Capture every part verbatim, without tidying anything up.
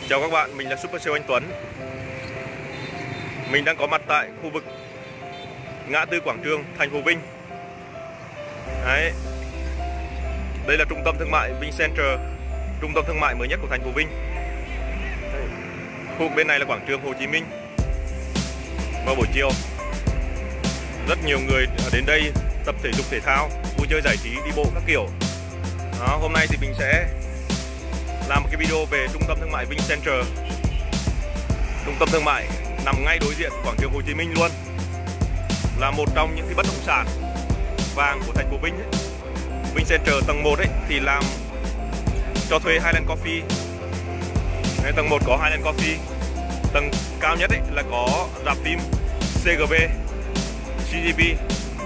Chào các bạn, mình là Super Sale Anh Tuấn. Mình đang có mặt tại khu vực ngã tư quảng trường thành phố Vinh. Đấy. Đây là trung tâm thương mại Vinh Center, trung tâm thương mại mới nhất của thành phố Vinh. Đấy. Khu vực bên này là quảng trường Hồ Chí Minh. Vào buổi chiều, rất nhiều người đến đây tập thể dục thể thao, vui chơi giải trí, đi bộ các kiểu. Đó, hôm nay thì mình sẽ làm một cái video về trung tâm thương mại Vinh Center. Trung tâm thương mại nằm ngay đối diện quảng trường Hồ Chí Minh luôn, là một trong những cái bất động sản vàng của thành phố Vinh ấy. Vinh Center tầng một ấy thì làm cho thuê Highland Coffee. Đấy, tầng một có Highland Coffee. Tầng cao nhất ấy là có rạp phim xê giê vê, xê giê vê.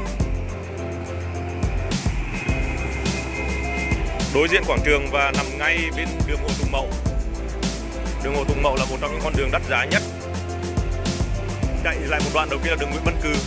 Đối diện quảng trường và nằm ngay bên đường Hồ Tùng Mậu. Đường Hồ Tùng Mậu là một trong những con đường đắt giá nhất. Chạy lại một đoạn đầu kia là đường Nguyễn Văn Cừ.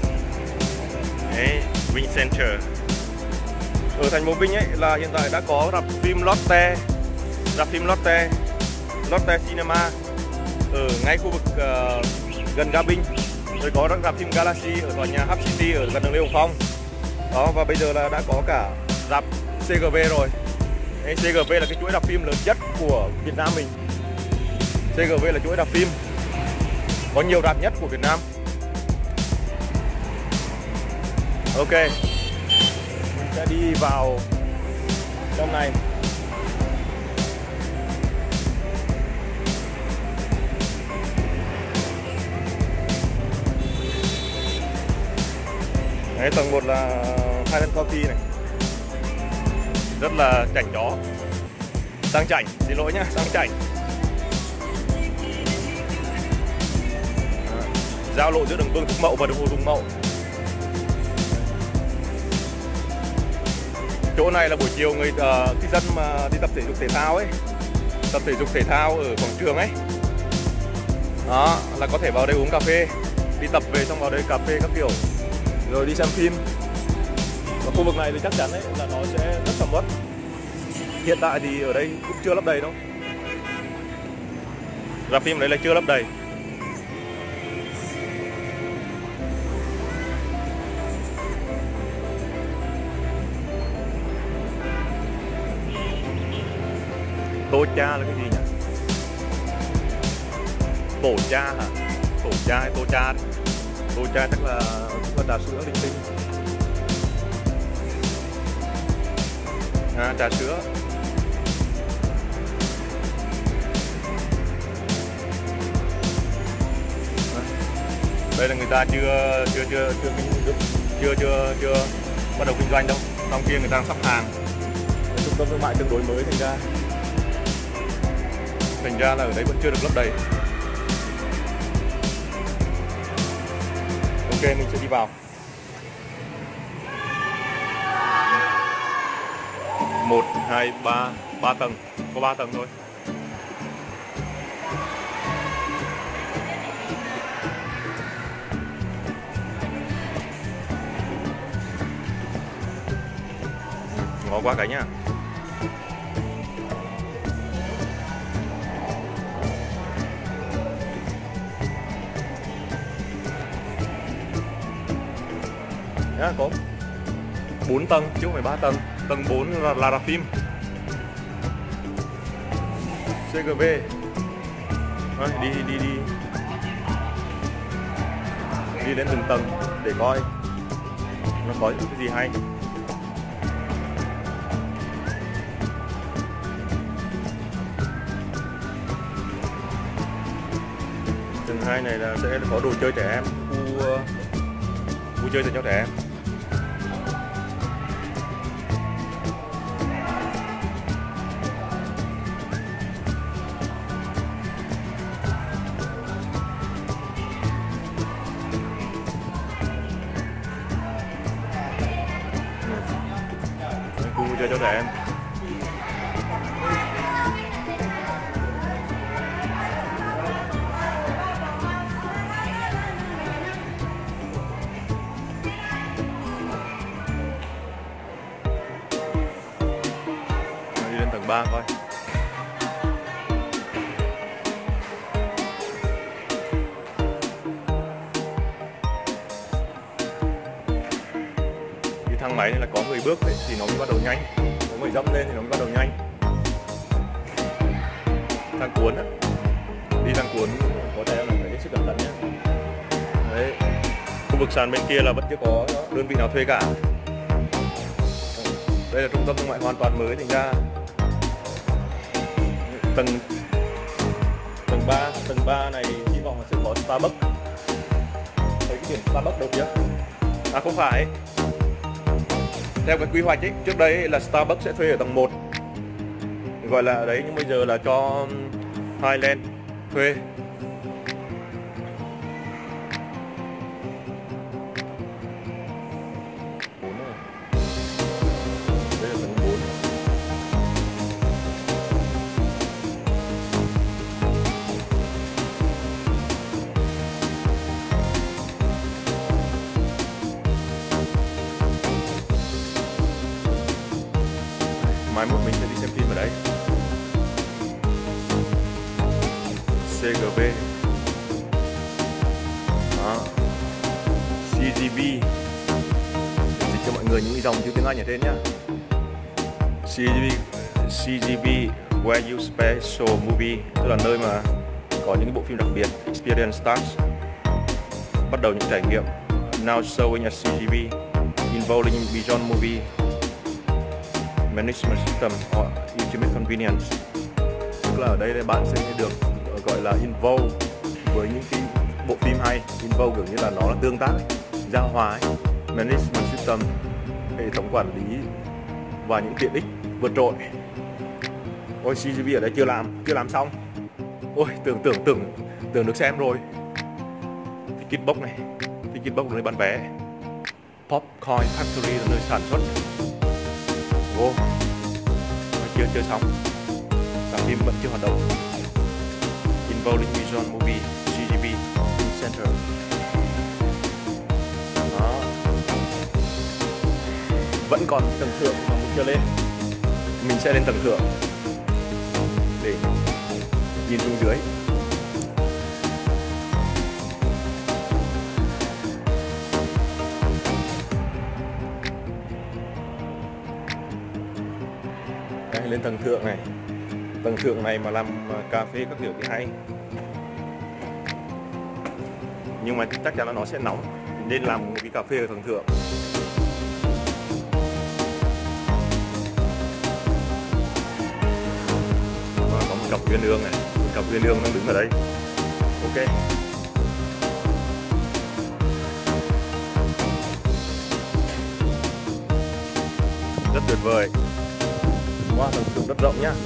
Đấy, Vinh Center. Ở thành phố Vinh ấy là hiện tại đã có rạp phim Lotte, rạp phim Lotte, Lotte Cinema ở ngay khu vực uh, gần ga Vinh. Rồi có rạp phim Galaxy ở tòa nhà Hub City ở gần đường Lê Hồng Phong. Đó, và bây giờ là đã có cả rạp xê giê vê rồi. Đấy, xê giê vê là cái chuỗi rạp phim lớn nhất của Việt Nam mình. xê giê vê là chuỗi rạp phim có nhiều rạp nhất của Việt Nam. Ok, mình sẽ đi vào trong này. Đấy, tầng một là Highland Coffee này, rất là chảnh chó, sang chảnh, xin lỗi nhá, sang chảnh. Giao lộ giữa đường Vương Thúc Mậu và đường Hồ Tùng Mậu. Chỗ này là buổi chiều người uh, cư dân mà đi tập thể dục thể thao ấy, tập thể dục thể thao ở quảng trường ấy, đó là có thể vào đây uống cà phê, đi tập về xong vào đây cà phê các kiểu, rồi đi xem phim. Và khu vực này thì chắc chắn ấy là nó sẽ rất sầm uất. Hiện tại thì ở đây cũng chưa lấp đầy đâu. Rạp phim đấy là chưa lấp đầy. Tô cha là cái gì nhỉ? Tổ cha hả? Tổ cha hay tô cha đấy? Tô cha chắc là là trà sữa linh tinh. À, trà sữa. Đây là người ta chưa chưa chưa chưa chưa chưa chưa, chưa bắt đầu kinh doanh đâu. Trong kia người ta đang sắp hàng. Trung tâm thương mại tương đối mới thành ra thành ra là ở đây vẫn chưa được lấp đầy. Ok, mình sẽ đi vào. Một, hai, ba, ba tầng, có ba tầng thôi. Ngó qua cái nhá. Nhá, có bốn tầng chứ không phải ba tầng. Tầng bốn là, là rạp phim xê giê vê. Rồi, đi đi đi đi đến từng tầng để coi nó có những cái gì hay. Tầng hai này là sẽ có đồ chơi trẻ em, khu uh, vui chơi dành cho trẻ em. Khu vui chơi cho trẻ em. Đi lên tầng ba coi. thang máy này là có người bước ấy, thì nó mới bắt đầu nhanh, có người dẫm lên thì nó mới bắt đầu nhanh. Thang cuốn á, đi thang cuốn có thể là phải hết sức cẩn thận nhé. Đấy, khu vực sàn bên kia là vẫn chưa có đơn vị nào thuê cả. Đây là trung tâm thương mại hoàn toàn mới, thành ra tầng tầng ba tầng ba này hy vọng là sẽ có Starbucks. Thấy cái điểm Starbucks đâu kia? À không phải. Theo cái quy hoạch ấy, trước đây là Starbucks sẽ thuê ở tầng một, gọi là đấy, nhưng bây giờ là cho Highland thuê. Đây là tầng bốn. Mai mốt mình sẽ đi xem phim ở đấy. xê giê bê, đó. xê giê bê, dịch cho mọi người những dòng chữ tiếng Anh ở trên nhá. xê giê bê, xê giê bê where you special movie, tức là nơi mà có những bộ phim đặc biệt. Experience starts, bắt đầu những trải nghiệm. Now showing at xê giê bê, involving beyond movie management system or ultimate convenience. Tức là ở đây thì bạn sẽ được gọi là involve với những cái bộ phim hay. Involve kiểu như là nó là tương tác ấy, giao hòa ấy. Management system, hệ thống quản lý và những tiện ích vượt trội. Ôi, xê giê bê ở đây chưa làm, chưa làm xong. Ôi, tưởng tưởng tưởng tưởng được xem rồi. Ticket box này, ticket box là nơi bán vé. Popcorn Factory là nơi sản xuất. Ô, chưa chưa xong, cả phim vẫn chưa hoạt động. Involving Vision Movie, xê giê bê Center. Đó. Vẫn còn tầng thượng mà mình chưa lên. Mình sẽ lên tầng thượng để nhìn xuống dưới. Đây, lên tầng thượng này. Tầng thượng này mà làm cà phê các kiểu thì hay. Nhưng mà chắc chắn là nó sẽ nóng, nên làm một cái cà phê ở tầng thượng. Và có một cặp uyên ương này, một cặp uyên ương đang đứng ở đây. Ok. Rất tuyệt vời. Wow, tầng thượng rất rộng nhá.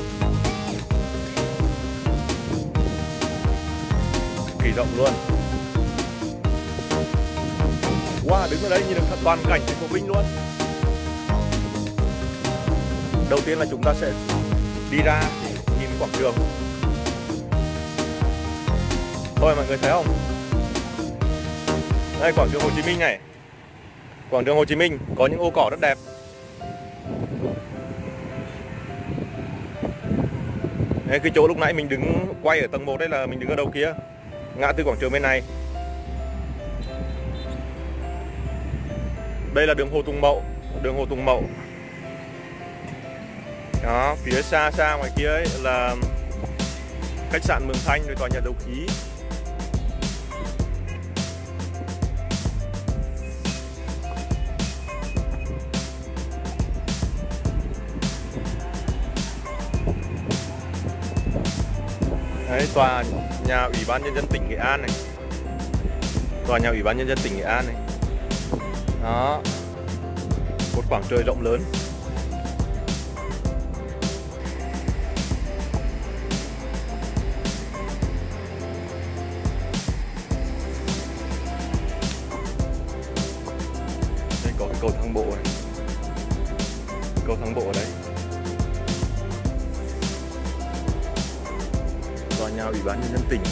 Kỳ rộng luôn. Wow, đứng ở đây nhìn được toàn cảnh thành phố Vinh luôn. Đầu tiên là chúng ta sẽ đi ra để nhìn quảng trường. Thôi mọi người thấy không? Đây quảng trường Hồ Chí Minh này. Quảng trường Hồ Chí Minh có những ô cỏ rất đẹp. Đây, cái chỗ lúc nãy mình đứng quay ở tầng một đấy là mình đứng ở đầu kia, ngã tư quảng trường bên này. Đây là đường Hồ Tùng Mậu, đường Hồ Tùng Mậu. Đó, phía xa xa ngoài kia ấy là khách sạn Mường Thanh, rồi tòa nhà dầu khí. Đấy, tòa nhà Ủy ban Nhân dân tỉnh Nghệ An này. Tòa nhà Ủy ban Nhân dân tỉnh Nghệ An này. Đó, một khoảng trời rộng lớn. Đây có cái cầu thang bộ này. Cầu thang bộ ở đây. Tòa nhà Ủy ban Nhân dân tỉnh.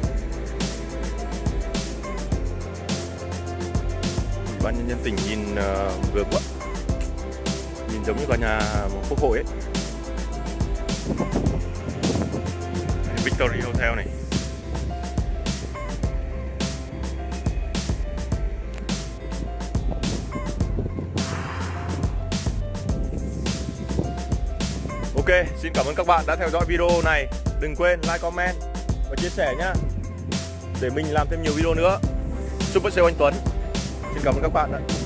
Ủy ban Nhân dân tỉnh nhìn uh, vừa quận, nhìn giống như tòa nhà Quốc hội ấy. Victory Hotel này. Ok, xin cảm ơn các bạn đã theo dõi video này. Đừng quên like, comment và chia sẻ nhé, để mình làm thêm nhiều video nữa. Super Sale Anh Tuấn. Xin cảm ơn các bạn ạ.